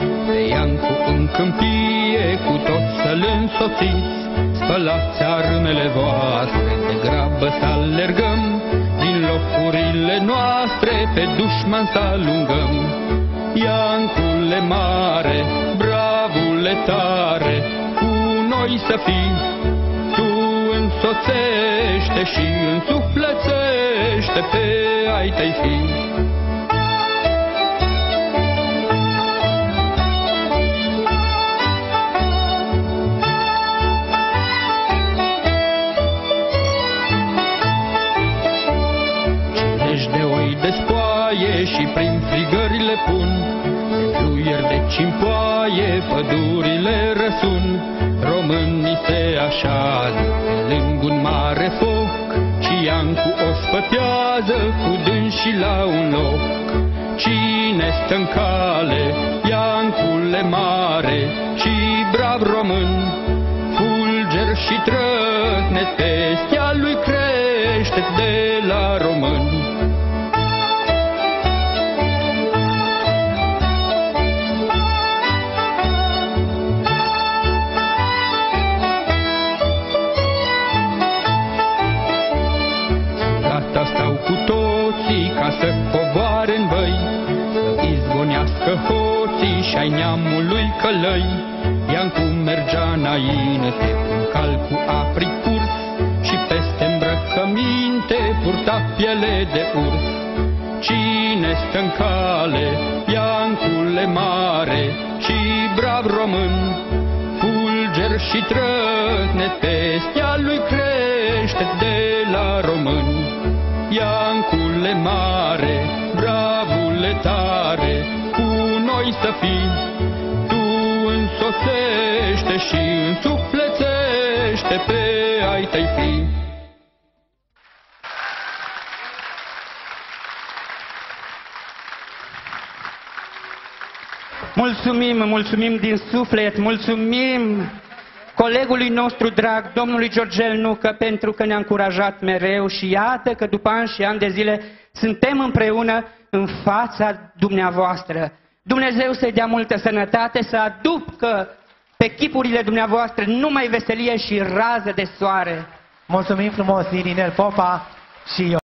Pe Iancu în câmpie cu tot să-l însoțiți, spălați armele voastre, de grabă să alergăm, din locurile noastre pe dușman să alungăm. Iancule mare, bravule tare, cu noi să fii, tu însoțește și însuflețește pe ai tăi fii. De oi de spoaie și prin frigări le pun, de fluier de cimpoaie pădurile răsun. Românii se așează pe lângă un mare foc, și Iancu o spătează cu dânsi la un loc. Cine stă în cale, Iancule mare și brav român, fulger și trăsnet pestea lui crește de la român. Stau cu toții ca să coboare-n băi, să izgonească hoții și-ai neamului călăi. Iancu mergea înainte cu cal cu apri curs, și peste îmbrăcăminte purta piele de urs. Cine stă în cale, Iancule mare și brav român, fulger și trăsnet pestea lui crește de la român. Iancule mare, bravule tare, cu noi să fii, tu însoțește și însuflețește pe ai tăi fii. Mulțumim din suflet, mulțumim colegului nostru drag, domnului Georgel Nucă, pentru că ne-a încurajat mereu și iată că după ani și ani de zile suntem împreună în fața dumneavoastră. Dumnezeu să-i dea multă sănătate, să aducă pe chipurile dumneavoastră numai veselie și rază de soare. Mulțumim frumos, Irinel Popa și eu.